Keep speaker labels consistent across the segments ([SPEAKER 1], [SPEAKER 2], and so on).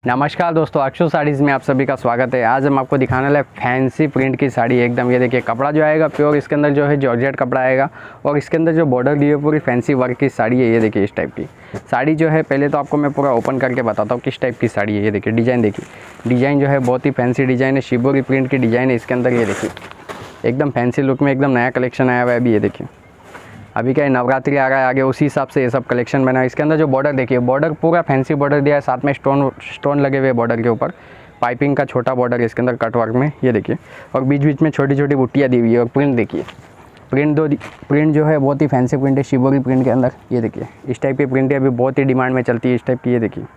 [SPEAKER 1] नमस्कार दोस्तों, अक्षु साड़ीज़ में आप सभी का स्वागत है। आज हम आपको दिखाने वाले फैंसी प्रिंट की साड़ी एकदम। ये देखिए, कपड़ा जो आएगा प्योर, इसके अंदर जो है जॉर्जेट कपड़ा आएगा और इसके अंदर जो बॉर्डर दी है पूरी फैंसी वर्क की साड़ी है। ये देखिए, इस टाइप की साड़ी जो है, पहले तो आपको मैं पूरा ओपन करके बताता हूँ किस टाइप की साड़ी है। ये देखिए डिज़ाइन, देखिए डिज़ाइन जो है बहुत ही फैंसी डिज़ाइन है, शिबोरी प्रिंट की डिज़ाइन है इसके अंदर। ये देखिए एकदम फैंसी लुक में एकदम नया कलेक्शन आया हुआ है अभी। ये देखिए अभी क्या है, नवरात्रि आ रहा है आगे, उसी हिसाब से ये सब कलेक्शन बना है। इसके अंदर जो बॉर्डर देखिए, बॉर्डर पूरा फैंसी बॉर्डर दिया है, साथ में स्टोन लगे हुए बॉर्डर के ऊपर। पाइपिंग का छोटा बॉर्डर है इसके अंदर कट वर्क में, ये देखिए। और बीच बीच में छोटी छोटी बुट्टियाँ दी हुई है। और प्रिंट देखिए, प्रिंट जो है बहुत ही फैंसी प्रिंट है शिबोरी प्रिंट के अंदर। ये देखिए इस टाइप की प्रिंट है, अभी बहुत ही डिमांड में चलती है इस टाइप की। ये देखिए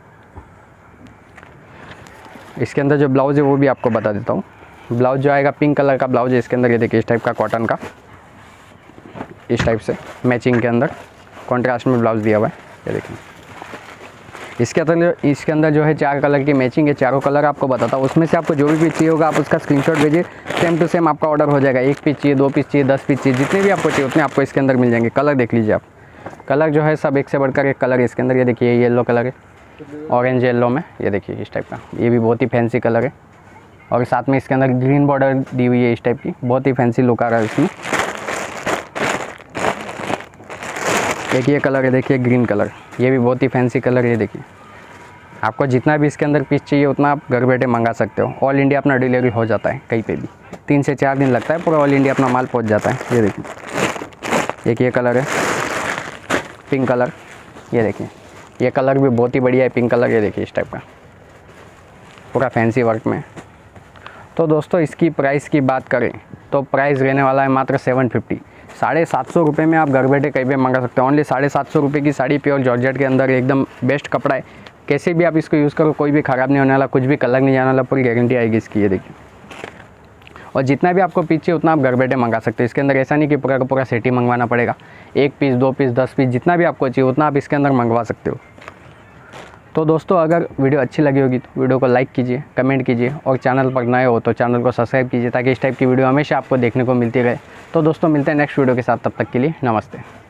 [SPEAKER 1] इसके अंदर जो ब्लाउज़ है वो भी आपको बता देता हूँ। ब्लाउज़ जो आएगा पिंक कलर का ब्लाउज़ है इसके अंदर। ये देखिए इस टाइप का कॉटन का, इस टाइप से मैचिंग के अंदर कॉन्ट्रास्ट में ब्लाउज़ दिया हुआ है। ये देखिए इसके अंदर जो है 4 कलर की मैचिंग है। चारों कलर आपको बताता हूँ, उसमें से आपको जो भी पीस चाहिए होगा आप उसका स्क्रीनशॉट भेजिए, सेम टू सेम आपका ऑर्डर हो जाएगा। 1 पीस चाहिए, 2 पीस चाहिए, 10 पीस चाहिए, जितने भी आपको चाहिए उतने आपको इसके अंदर मिल जाएंगे। कलर देख लीजिए आप, कलर जो है सब एक से बढ़कर एक कलर है इसके अंदर। ये देखिए येलो कलर है, ऑरेंज येलो में, ये देखिए इस टाइप का, ये भी बहुत ही फैंसी कलर है। और साथ में इसके अंदर ग्रीन बॉर्डर दी हुई है इस टाइप की, बहुत ही फैंसी लुक आ रहा है इसमें। एक ये कलर है देखिए ग्रीन कलर, ये भी बहुत ही फैंसी कलर है। ये देखिए आपको जितना भी इसके अंदर पीस चाहिए उतना आप घर बैठे मंगा सकते हो। ऑल इंडिया अपना डिलीवरी हो जाता है, कहीं पे भी 3 से 4 दिन लगता है, पूरा ऑल इंडिया अपना माल पहुंच जाता है। ये देखिए एक ये कलर है पिंक कलर, ये देखिए ये कलर भी बहुत ही बढ़िया है पिंक कलर। ये देखिए इस टाइप का पूरा फैंसी वर्क में। तो दोस्तों इसकी प्राइस की बात करें तो प्राइस रहने वाला है मात्र 750, 750 रुपये में आप घर बैठे कहीं पे मंगा सकते हो। ओनली 750 रुपये की साड़ी प्योर जॉर्जेट के अंदर, एकदम बेस्ट कपड़ा है। कैसे भी आप इसको यूज़ करो कोई भी ख़राब नहीं होने वाला, कुछ भी कलर नहीं जाने वाला, पूरी गारंटी आएगी इसकी। ये देखिए और जितना भी आपको पीछे उतना आप घर बैठे मंगा सकते हो। इसके अंदर ऐसा नहीं कि पूरा का पूरा सेट ही मंगवाना पड़ेगा। 1 पीस, 2 पीस, 10 पीस, जितना भी आपको चाहिए उतना आप इसके अंदर मंगवा सकते हो। तो दोस्तों अगर वीडियो अच्छी लगी होगी तो वीडियो को लाइक कीजिए, कमेंट कीजिए और चैनल पर नए हो तो चैनल को सब्सक्राइब कीजिए, ताकि इस टाइप की वीडियो हमेशा आपको देखने को मिलती रहे। तो दोस्तों मिलते हैं नेक्स्ट वीडियो के साथ, तब तक के लिए नमस्ते।